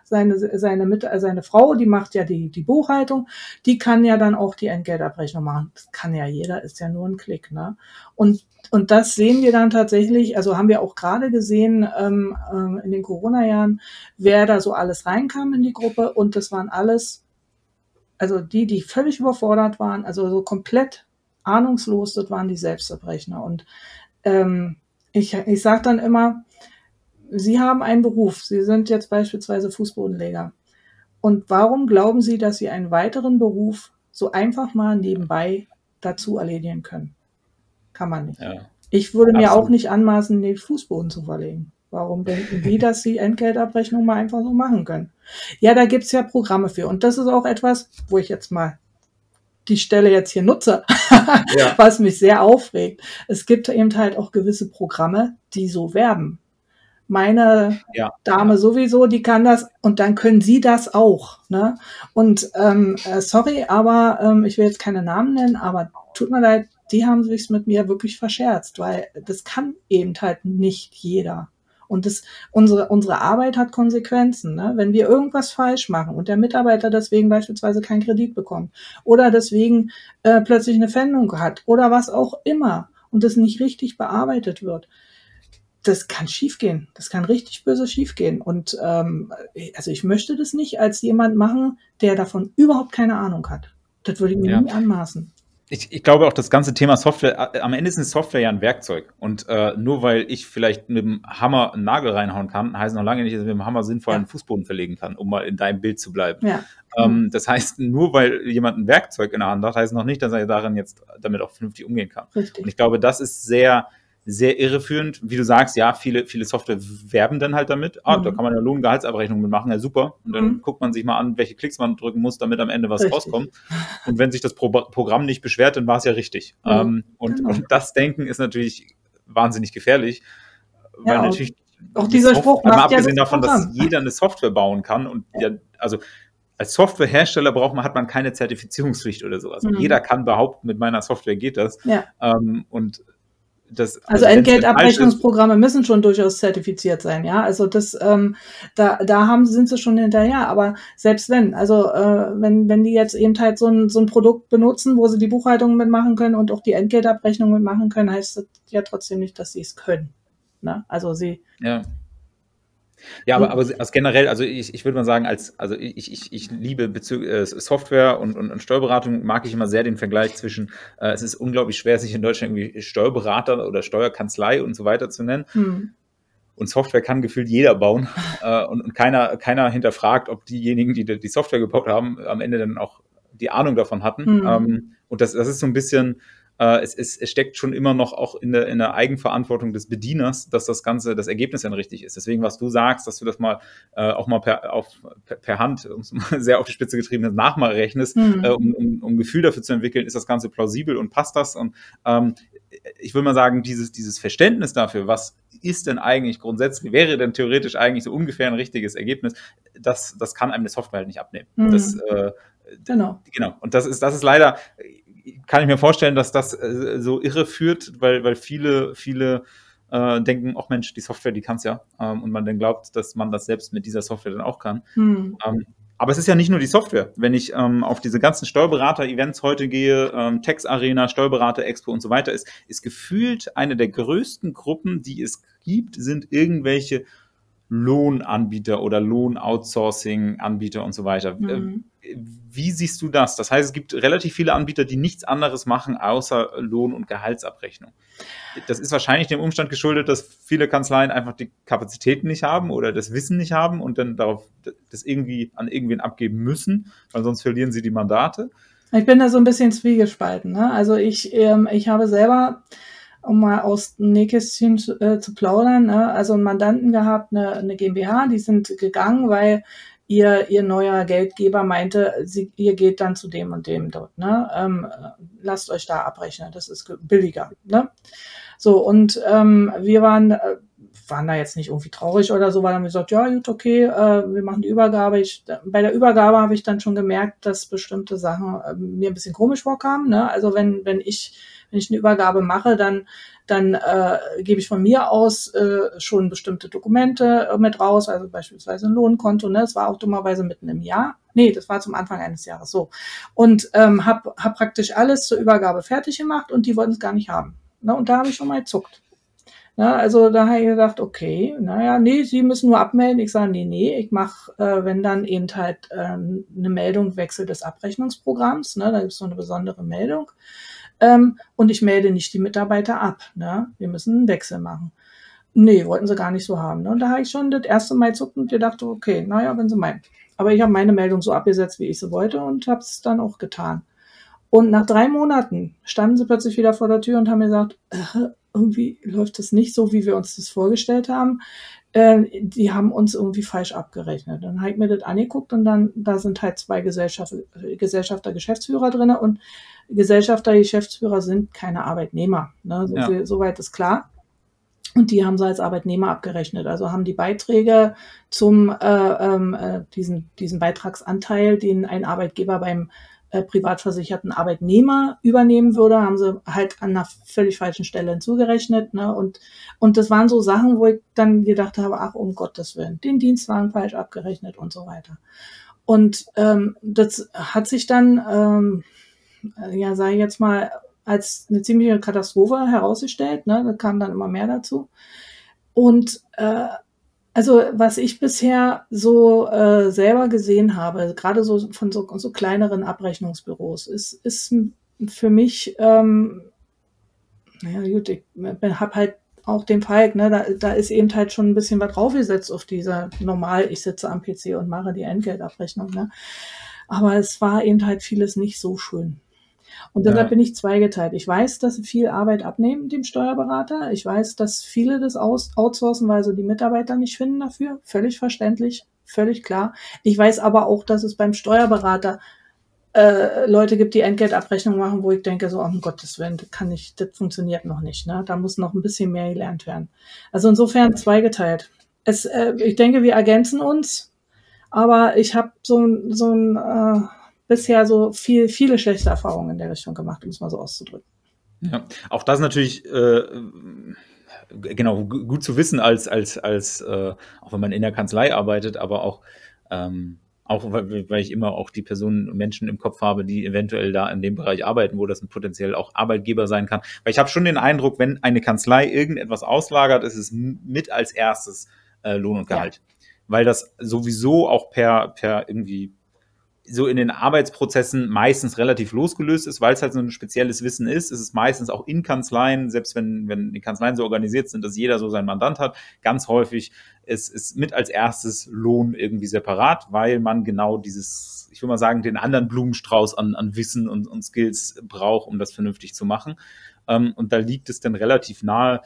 seine Frau, die macht ja die Buchhaltung, die kann ja dann auch die Entgeltabrechnung machen. Das kann ja jeder, ist ja nur ein Klick, ne? Und das sehen wir dann tatsächlich, also haben wir auch gerade gesehen in den Corona-Jahren, wer da so alles reinkam in die Gruppe, und das waren alles, also die völlig überfordert waren, also so komplett ahnungslos, das waren die Selbstabrechner. Und ich sage dann immer, Sie haben einen Beruf, Sie sind jetzt beispielsweise Fußbodenleger. Und warum glauben Sie, dass Sie einen weiteren Beruf so einfach mal nebenbei dazu erledigen können? Kann man nicht. Ja. Ich würde mir Absolut. auch nicht anmaßen, den Fußboden zu verlegen. Warum denken die, dass sie Entgeltabrechnung mal einfach so machen können? Ja, da gibt's ja Programme für. Und das ist auch etwas, wo ich jetzt mal die Stelle jetzt hier nutze, was mich sehr aufregt. Es gibt eben halt auch gewisse Programme, die so werben. Meine Dame sowieso, die kann das, und dann können Sie das auch. Ne? Und sorry, aber ich will jetzt keine Namen nennen, aber tut mir leid, die haben sich's mit mir wirklich verscherzt, weil das kann eben halt nicht jeder. Und unsere Arbeit hat Konsequenzen. Ne? Wenn wir irgendwas falsch machen und der Mitarbeiter deswegen beispielsweise keinen Kredit bekommt oder deswegen plötzlich eine Pfändung hat oder was auch immer und das nicht richtig bearbeitet wird, das kann schiefgehen. Das kann richtig böse schiefgehen. Und also ich möchte das nicht als jemand machen, der davon überhaupt keine Ahnung hat. Das würde ich mir nie anmaßen. Ich glaube auch, das ganze Thema Software, am Ende ist eine Software ja ein Werkzeug. Und nur weil ich vielleicht mit dem Hammer einen Nagel reinhauen kann, heißt noch lange nicht, dass ich mit dem Hammer sinnvoll einen Fußboden verlegen kann, um mal in deinem Bild zu bleiben. Ja. Das heißt, nur weil jemand ein Werkzeug in der Hand hat, heißt noch nicht, dass er darin jetzt damit auch vernünftig umgehen kann. Richtig. Und ich glaube, das ist sehr, sehr irreführend. Wie du sagst, ja, viele Software werben dann halt damit. Da kann man eine Lohngehaltsabrechnung mitmachen, ja super. Und dann guckt man sich mal an, welche Klicks man drücken muss, damit am Ende was rauskommt. Und wenn sich das Programm nicht beschwert, dann war es ja richtig. Und das Denken ist natürlich wahnsinnig gefährlich, weil natürlich auch dieser Spruch macht abgesehen davon, dass jeder eine Software bauen kann und also als Softwarehersteller hat man keine Zertifizierungspflicht oder sowas. Jeder kann behaupten, mit meiner Software geht das. Und also Entgeltabrechnungsprogramme müssen schon durchaus zertifiziert sein, ja. Also das, sind sie schon hinterher. Aber selbst wenn, also wenn die jetzt eben halt so ein Produkt benutzen, wo sie die Buchhaltung mitmachen können und auch die Entgeltabrechnung mitmachen können, heißt das ja trotzdem nicht, dass sie es können. Ne? Also sie. Ja, aber also generell, also ich würde mal sagen, ich liebe Software und Steuerberatung, mag ich immer sehr den Vergleich zwischen, es ist unglaublich schwer, sich in Deutschland irgendwie Steuerberater oder Steuerkanzlei und so weiter zu nennen. Und Software kann gefühlt jeder bauen und keiner hinterfragt, ob diejenigen, die die Software gebaut haben, am Ende dann auch die Ahnung davon hatten. Und das ist so ein bisschen, es steckt schon immer noch auch in der Eigenverantwortung des Bedieners, dass das Ergebnis dann richtig ist. Deswegen, was du sagst, dass du das mal auch mal per Hand, um es mal sehr auf die Spitze getrieben nachmal rechnest, um ein Gefühl dafür zu entwickeln, ist das Ganze plausibel und passt das? Und ich würde mal sagen, dieses Verständnis dafür, was ist denn eigentlich grundsätzlich, wäre denn theoretisch eigentlich so ungefähr ein richtiges Ergebnis, das kann einem eine Software halt nicht abnehmen. Genau. Und das ist leider, kann ich mir vorstellen, dass das so irreführt, weil viele denken, ach Mensch, die Software, die kann es ja. Und man dann glaubt, dass man das selbst mit dieser Software dann auch kann. Aber es ist ja nicht nur die Software. Wenn ich auf diese ganzen Steuerberater-Events heute gehe, Tax Arena, Steuerberater Expo und so weiter, ist gefühlt eine der größten Gruppen, die es gibt, sind irgendwelche Lohnanbieter oder Lohn-Outsourcing-Anbieter und so weiter. Wie siehst du das? Das heißt, es gibt relativ viele Anbieter, die nichts anderes machen, außer Lohn- und Gehaltsabrechnung. Das ist wahrscheinlich dem Umstand geschuldet, dass viele Kanzleien einfach die Kapazitäten nicht haben oder das Wissen nicht haben und dann darauf das irgendwie an irgendwen abgeben müssen, weil sonst verlieren sie die Mandate. Ich bin da so ein bisschen zwiegespalten. Ne? Also ich habe selber, um mal aus dem Nähkästchen zu plaudern, ne? Also einen Mandanten gehabt, eine GmbH, die sind gegangen, weil ihr neuer Geldgeber meinte, ihr geht dann zu dem und dem dort, ne? Lasst euch da abrechnen, das ist billiger, ne? So, und wir waren da jetzt nicht irgendwie traurig oder so, weil haben wir gesagt, ja, gut, okay, wir machen die Übergabe. Bei der Übergabe habe ich dann schon gemerkt, dass bestimmte Sachen mir ein bisschen komisch vorkamen, ne? Also wenn ich eine Übergabe mache, dann gebe ich von mir aus schon bestimmte Dokumente mit raus, also beispielsweise ein Lohnkonto, ne? Das war auch dummerweise mitten im Jahr. Nee, das war zum Anfang eines Jahres so. Und hab praktisch alles zur Übergabe fertig gemacht und die wollten es gar nicht haben. Ne? Und da habe ich schon mal gezuckt. Ja, also da habe ich gedacht, okay, naja, nee, Sie müssen nur abmelden. Ich sage, nee, ich mache, wenn dann eben halt eine Meldung Wechsel des Abrechnungsprogramms, ne, da gibt es so eine besondere Meldung. Und ich melde nicht die Mitarbeiter ab. Ne? Wir müssen einen Wechsel machen. Nee, wollten sie gar nicht so haben. Ne? Und da habe ich schon das erste Mal gezuckt und gedacht, okay, naja, wenn sie meinen. Aber ich habe meine Meldung so abgesetzt, wie ich sie wollte und habe es dann auch getan. Und nach 3 Monaten standen sie plötzlich wieder vor der Tür und haben mir gesagt, irgendwie läuft das nicht so, wie wir uns das vorgestellt haben. Die haben uns irgendwie falsch abgerechnet. Dann habe ich mir das angeguckt und da sind halt 2 Gesellschafter, Geschäftsführer drin und Gesellschafter, Geschäftsführer sind keine Arbeitnehmer. Ne? Soweit ist klar. Und die haben sie als Arbeitnehmer abgerechnet. Also haben die Beiträge zum diesen Beitragsanteil, den ein Arbeitgeber beim privatversicherten Arbeitnehmer übernehmen würde, haben sie halt an einer völlig falschen Stelle hinzugerechnet. Ne? Und das waren so Sachen, wo ich dann gedacht habe, ach, um Gottes Willen, den Dienstwagen falsch abgerechnet und so weiter. Und das hat sich dann, sage ich jetzt mal, als eine ziemliche Katastrophe herausgestellt. Ne? Da kam dann immer mehr dazu. Und also was ich bisher so selber gesehen habe, gerade so von so kleineren Abrechnungsbüros, ist für mich, naja gut, ich habe halt auch den Falk, ne, da ist eben halt schon ein bisschen was draufgesetzt auf dieser ich sitze am PC und mache die Entgeltabrechnung, ne? Aber es war eben halt vieles nicht so schön. Und deshalb bin ich zweigeteilt. Ich weiß, dass sie viel Arbeit abnehmen dem Steuerberater. Ich weiß, dass viele das outsourcen, weil sie die Mitarbeiter nicht finden dafür. Völlig verständlich, völlig klar. Ich weiß aber auch, dass es beim Steuerberater Leute gibt, die Entgeltabrechnung machen, wo ich denke, so, um Gottes Willen, das funktioniert noch nicht. Ne? Da muss noch ein bisschen mehr gelernt werden. Also insofern zweigeteilt. Ich denke, wir ergänzen uns, aber ich habe bisher so viele schlechte Erfahrungen in der Richtung gemacht, um es mal so auszudrücken. Ja, auch das natürlich genau gut zu wissen, als auch wenn man in der Kanzlei arbeitet, aber auch weil ich immer auch die Personen und Menschen im Kopf habe, die eventuell da in dem Bereich arbeiten, wo das potenziell auch Arbeitgeber sein kann. Weil ich habe schon den Eindruck, wenn eine Kanzlei irgendetwas auslagert, ist es mit als erstes Lohn und Gehalt. Ja. Weil das sowieso auch per irgendwie so in den Arbeitsprozessen meistens relativ losgelöst ist, weil es halt so ein spezielles Wissen ist. Es ist meistens auch in Kanzleien, selbst wenn die Kanzleien so organisiert sind, dass jeder so seinen Mandant hat, ganz häufig ist mit als erstes Lohn irgendwie separat, weil man genau dieses, ich will mal sagen, den anderen Blumenstrauß an Wissen und Skills braucht, um das vernünftig zu machen. Und da liegt es dann relativ nahe,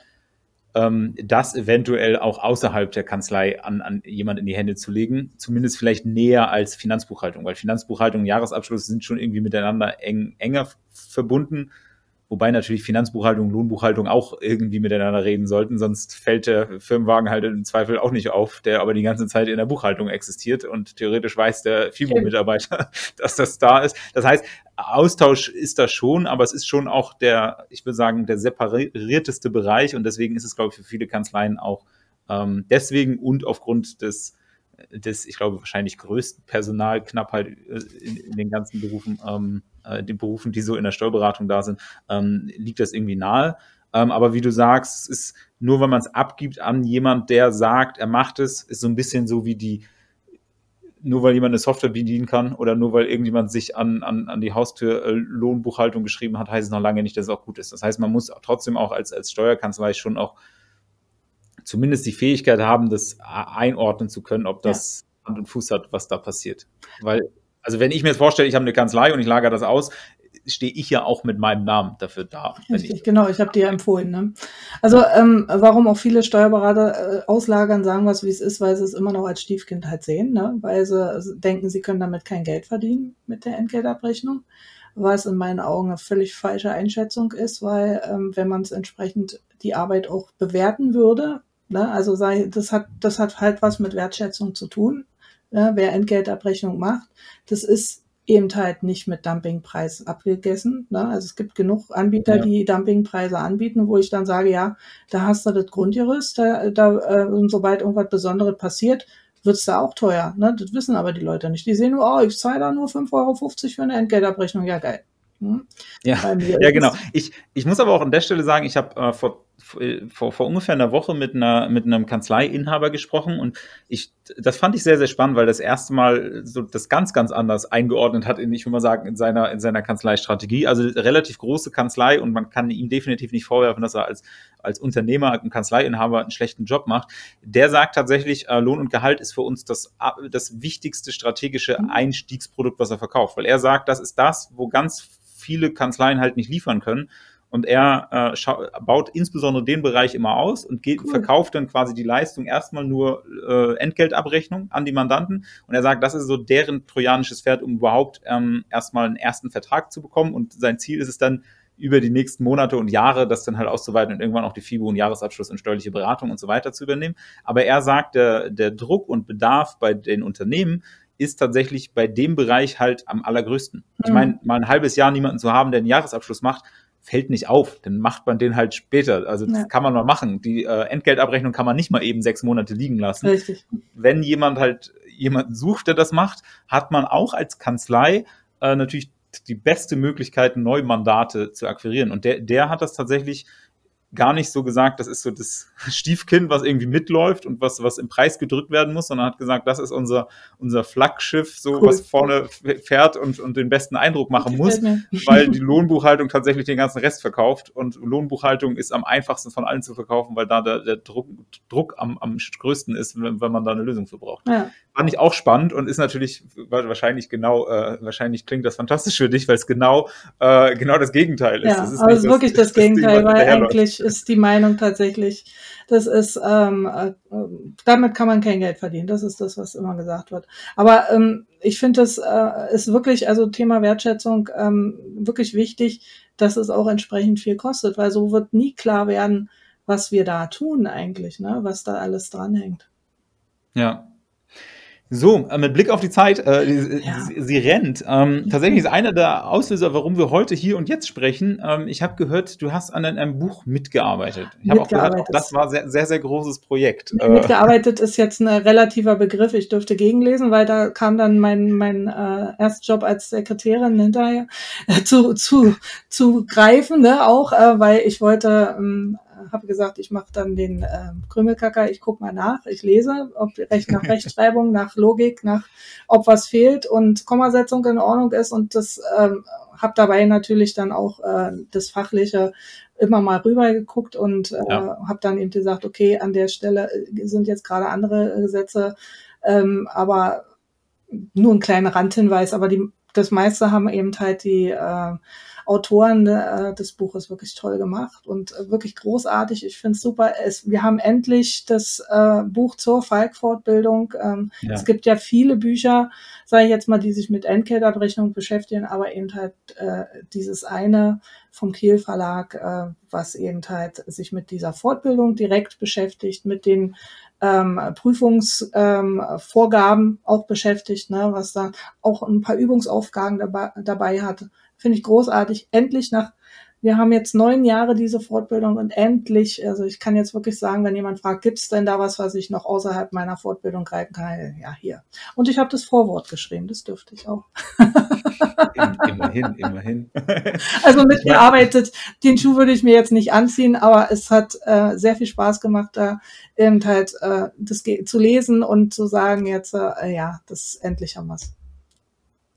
das eventuell auch außerhalb der Kanzlei an jemand in die Hände zu legen, zumindest vielleicht näher als Finanzbuchhaltung, weil Finanzbuchhaltung und Jahresabschluss sind schon irgendwie miteinander enger verbunden, wobei natürlich Finanzbuchhaltung und Lohnbuchhaltung auch irgendwie miteinander reden sollten, sonst fällt der Firmenwagen halt im Zweifel auch nicht auf, der aber die ganze Zeit in der Buchhaltung existiert und theoretisch weiß der FIBO-Mitarbeiter, dass das da ist. Das heißt, Austausch ist da schon, aber es ist schon auch ich würde sagen, der separierteste Bereich und deswegen ist es, glaube ich, für viele Kanzleien auch deswegen und aufgrund des, ich glaube, wahrscheinlich größten Personalknappheit in den ganzen Berufen, den Berufen, die so in der Steuerberatung da sind, liegt das irgendwie nahe. Aber wie du sagst, es ist nur, wenn man es abgibt an jemand, der sagt, er macht es, ist so ein bisschen so wie nur weil jemand eine Software bedienen kann oder nur weil irgendjemand sich an die Haustür Lohnbuchhaltung geschrieben hat, heißt es noch lange nicht, dass es auch gut ist. Das heißt, man muss trotzdem auch als Steuerkanzlei schon auch zumindest die Fähigkeit haben, das einordnen zu können, ob das Hand und Fuß hat, was da passiert. Weil, also wenn ich mir jetzt vorstelle, ich habe eine Kanzlei und ich lagere das aus, stehe ich ja auch mit meinem Namen dafür da. Richtig, genau, ich habe dir ja empfohlen. Ne? Also warum auch viele Steuerberater auslagern, sagen was wie es ist, weil sie es immer noch als Stiefkind halt sehen, ne? Weil sie denken, sie können damit kein Geld verdienen mit der Entgeltabrechnung, was in meinen Augen eine völlig falsche Einschätzung ist, weil wenn man es entsprechend die Arbeit auch bewerten würde, ne? Also das hat halt was mit Wertschätzung zu tun, ne? Wer Entgeltabrechnung macht, das ist eben halt nicht mit Dumpingpreis abgegessen. Ne? Also es gibt genug Anbieter, die Dumpingpreise anbieten, wo ich dann sage, ja, da hast du das Grundgerüst, und sobald irgendwas Besonderes passiert, wird's da auch teuer. Ne? Das wissen aber die Leute nicht. Die sehen nur, ich zahle da nur 5,50 € für eine Entgeltabrechnung. Ja, geil. Hm? Ja, ja, genau. Ich muss aber auch an der Stelle sagen, ich habe vor ungefähr einer Woche mit einem Kanzleiinhaber gesprochen und das fand ich sehr, sehr spannend, weil das erste Mal so das ganz, ganz anders eingeordnet hat, ich will mal sagen, in seiner Kanzleistrategie. Also relativ große Kanzlei und man kann ihm definitiv nicht vorwerfen, dass er als Unternehmer, ein Kanzleiinhaber einen schlechten Job macht. Der sagt tatsächlich, Lohn und Gehalt ist für uns das wichtigste strategische Einstiegsprodukt, was er verkauft, weil er sagt, das ist das, wo ganz viele Kanzleien halt nicht liefern können. Und er baut insbesondere den Bereich immer aus und verkauft dann quasi die Leistung erstmal nur Entgeltabrechnung an die Mandanten. Und er sagt, das ist so deren trojanisches Pferd, um überhaupt erstmal einen ersten Vertrag zu bekommen. Und sein Ziel ist es dann, über die nächsten Monate und Jahre das dann halt auszuweiten und irgendwann auch die FIBO und Jahresabschluss und steuerliche Beratung und so weiter zu übernehmen. Aber er sagt, der Druck und Bedarf bei den Unternehmen ist tatsächlich bei dem Bereich halt am allergrößten. Ich meine, mal ein halbes Jahr niemanden zu haben, der einen Jahresabschluss macht, fällt nicht auf. Dann macht man den halt später. Also das kann man mal machen. Die Entgeltabrechnung kann man nicht mal eben 6 Monate liegen lassen. Richtig. Wenn jemanden sucht, der das macht, hat man auch als Kanzlei natürlich die beste Möglichkeit, Neumandate zu akquirieren. Und der hat das tatsächlich gar nicht so gesagt, das ist so das Stiefkind, was irgendwie mitläuft und was im Preis gedrückt werden muss, sondern hat gesagt, das ist unser Flaggschiff, so was vorne fährt und den besten Eindruck machen muss, weil die Lohnbuchhaltung tatsächlich den ganzen Rest verkauft und Lohnbuchhaltung ist am einfachsten von allen zu verkaufen, weil da der Druck am größten ist, wenn man da eine Lösung für braucht. Ja. Fand ich auch spannend und ist natürlich wahrscheinlich klingt das fantastisch für dich, weil es genau das Gegenteil ist. Ja, das ist aber es ist wirklich das Gegenteil, weil eigentlich ist die Meinung tatsächlich, das ist, damit kann man kein Geld verdienen. Das ist das, was immer gesagt wird. Aber ich finde, das ist wirklich, also Thema Wertschätzung, wirklich wichtig, dass es auch entsprechend viel kostet, weil so wird nie klar werden, was wir da tun eigentlich, ne, was da alles dranhängt. Ja. So, mit Blick auf die Zeit, sie rennt. Tatsächlich ist einer der Auslöser, warum wir heute hier und jetzt sprechen. Ich habe gehört, du hast an einem Buch mitgearbeitet. Ich habe auch gehört, auch das war sehr, sehr, sehr großes Projekt. Mitgearbeitet ist jetzt ein relativer Begriff. Ich dürfte gegenlesen, weil da kam dann mein Erstjob als Sekretärin hinterher zu greifen, ne, auch, weil ich wollte habe gesagt, ich mache dann den Krümelkacker, ich gucke mal nach, ich lese, ob nach Rechtschreibung, nach Logik, ob was fehlt und Kommasetzung in Ordnung ist und das habe dabei natürlich dann auch das Fachliche immer mal rüber geguckt und habe dann eben gesagt, okay, an der Stelle sind jetzt gerade andere Gesetze, aber nur ein kleiner Randhinweis, aber das meiste haben eben halt die Autoren des Buches wirklich toll gemacht und wirklich großartig. Ich finde es super. Wir haben endlich das Buch zur Falk-Fortbildung. Es gibt ja viele Bücher, sage ich jetzt mal, die sich mit Entgeltabrechnung beschäftigen, aber eben halt dieses eine vom Kiel Verlag, was eben halt sich mit dieser Fortbildung direkt beschäftigt, mit den Prüfungsvorgaben auch beschäftigt, ne, was da auch ein paar Übungsaufgaben dabei hat. Finde ich großartig. Endlich wir haben jetzt 9 Jahre diese Fortbildung und endlich, also ich kann jetzt wirklich sagen, wenn jemand fragt, gibt's denn da was ich noch außerhalb meiner Fortbildung greifen kann? Ja, hier. Und ich habe das Vorwort geschrieben, das dürfte ich auch. Immerhin. Also mitgearbeitet, den Schuh würde ich mir jetzt nicht anziehen, aber es hat sehr viel Spaß gemacht, da eben halt das zu lesen und zu sagen, jetzt, das endlich haben wir's.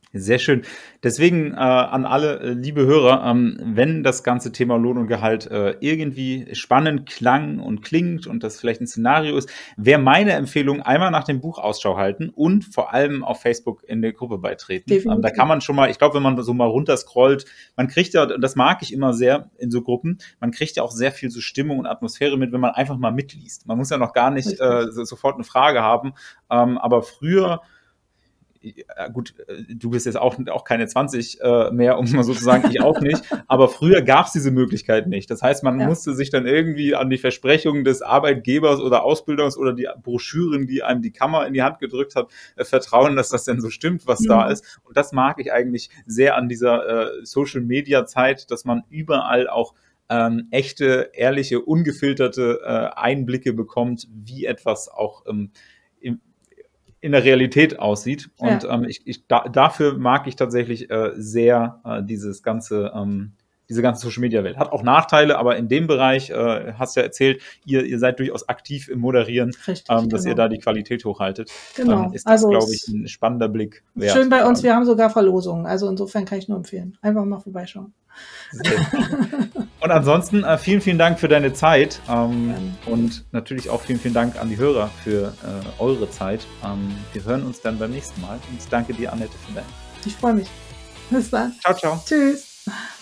Sehr schön. Deswegen an alle liebe Hörer, wenn das ganze Thema Lohn und Gehalt irgendwie spannend klang und klingt und das vielleicht ein Szenario ist, wäre meine Empfehlung, einmal nach dem Buch Ausschau halten und vor allem auf Facebook in der Gruppe beitreten. Da kann man schon mal, ich glaube, wenn man so mal runterscrollt, man kriegt ja, das mag ich immer sehr in so Gruppen, man kriegt ja auch sehr viel so Stimmung und Atmosphäre mit, wenn man einfach mal mitliest. Man muss ja noch gar nicht sofort eine Frage haben, aber früher, gut, du bist jetzt auch keine 20 mehr, um mal so zu sagen, ich auch nicht, aber früher gab es diese Möglichkeit nicht. Das heißt, man musste sich dann irgendwie an die Versprechungen des Arbeitgebers oder Ausbilders oder die Broschüren, die einem die Kammer in die Hand gedrückt hat, vertrauen, dass das denn so stimmt, was da ist. Und das mag ich eigentlich sehr an dieser Social-Media-Zeit, dass man überall auch echte, ehrliche, ungefilterte Einblicke bekommt, wie etwas auch in der Realität aussieht. Und dafür mag ich tatsächlich sehr diese ganze Social-Media-Welt. Hat auch Nachteile, aber in dem Bereich, hast du ja erzählt, ihr seid durchaus aktiv im Moderieren, dass ihr da die Qualität hochhaltet. Genau. Ist das, glaube ich, ein spannender Blick wert. Schön bei uns, wir haben sogar Verlosungen. Also insofern kann ich nur empfehlen. Einfach mal vorbeischauen. Und ansonsten vielen, vielen Dank für deine Zeit und natürlich auch vielen, vielen Dank an die Hörer für eure Zeit. Wir hören uns dann beim nächsten Mal und danke dir, Annette, für dein. Ich freue mich. Bis dann. Ciao, ciao. Tschüss.